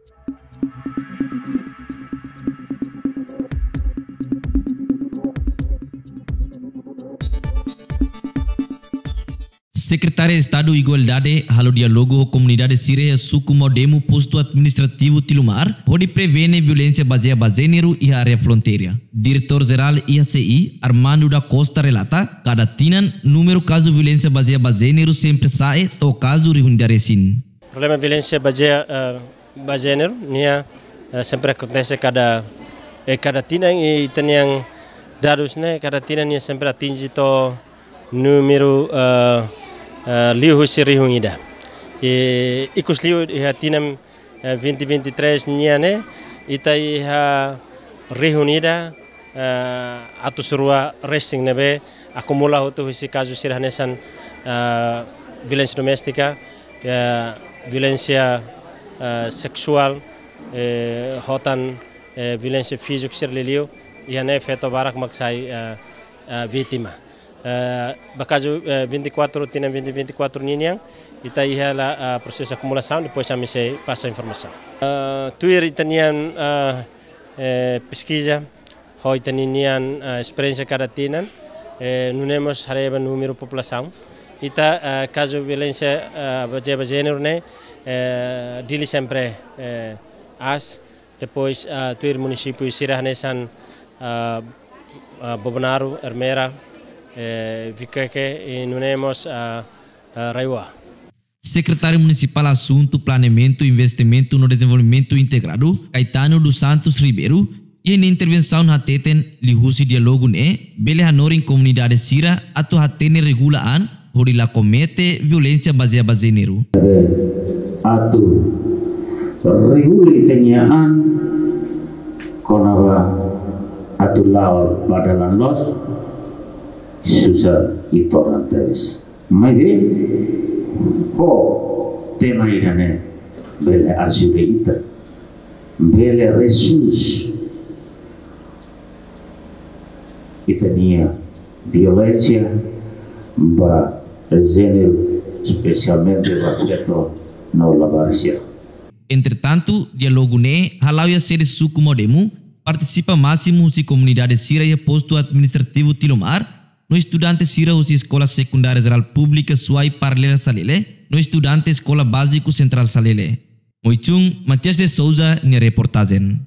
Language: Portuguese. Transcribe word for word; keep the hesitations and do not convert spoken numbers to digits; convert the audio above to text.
Secretário de Estado de Igualdade halo diálogo com comunidade síria suku modemo posto administrativo Tilumar onde prevene violência baseada gênero e área fronteira. Diretor-geral I A C I Armando da Costa relata cada tinan número caso violência baseada gênero sempre sai to caso rihundaresin. Problema violência baseada uh, gênero nia uh, sempre acontece cada eh, cada tinan e tem dados né cada tinan nia sempre atinge to número uh, Uh, liu siri hungida. E ikus liu iha tinam uh, vinte vinte e três niane ita iha rihunida uh, atu surua racing nebe akumula hotu hisi kazu sirhanesan uh, violência doméstica, uh, violência uh, sexual, uh, hotan uh, violência física sirliliu iha ne feto barak maksai uh, uh, vítima. Uh, bakazu uh, vinte e quatro tinha vinte vinte e quatro ninhang ita ia la uh, proses acumulação depois a me se passa a informação uh, tuir tanian uh, uh, pesquisa hoi tanian uh, experiência cada tinan uh, nunemos hareba número população ita uh, caso violência uh, baseada gênero né uh, dili sempre uh, as depois uh, tuir município sirah nesan uh, uh, Bobonaro Ermera Eh, Vikake e nunemos a uh, uh, Raiwa. Secretário Municipal Assunto, Planeamento e Investimento no Desenvolvimento Integrado, Caetano dos Santos Ribeiro, e em intervenção na teten lihusi diálogo ne, bele hanorin comunidade sira atau hatene regulaan hori la comete violência baseada gênero. Atu reguli tenyaan konava atu laol badalan los susah itorantes. Maybe ho tema irane bele ajude ita bele resus itania violência ba gênero especialmente afeto na labarcia. Entretanto, diálogo ne halau ya sede suku modemu participa máximo si comunidade síria posto administrativo Tilumar no estudante sira usi escola secundária geral pública suai paralela salele, no estudante escola básico central salele. Moichung Matias de Souza, ni reportagem.